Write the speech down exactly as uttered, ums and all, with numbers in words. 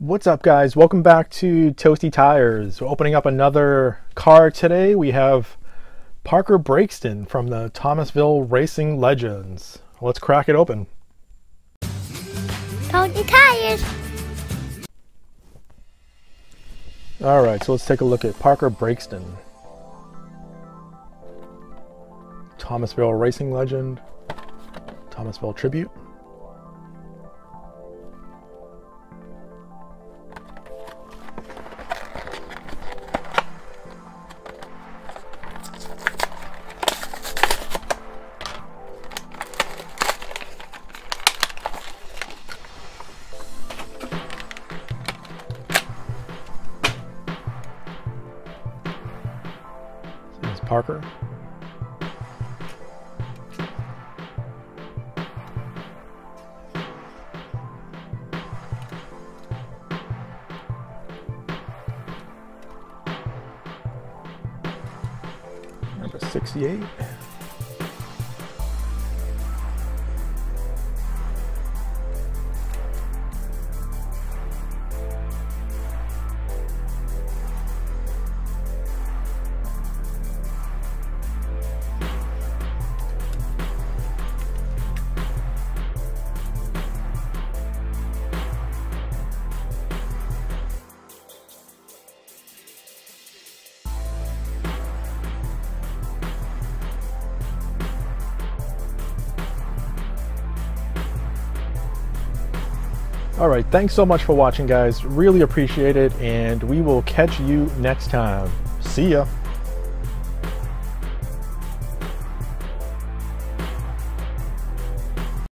What's up, guys? Welcome back to Toasty Tires. We're opening up another car today. We have Parker Brakeston from the Thomasville Racing Legends. Let's crack it open. Toasty Tires. Alright, so let's take a look at Parker Brakeston. Thomasville Racing Legend. Thomasville Tribute. This is Parker. Number sixty-eight. All right, thanks so much for watching, guys. Really appreciate it, and we will catch you next time. See ya.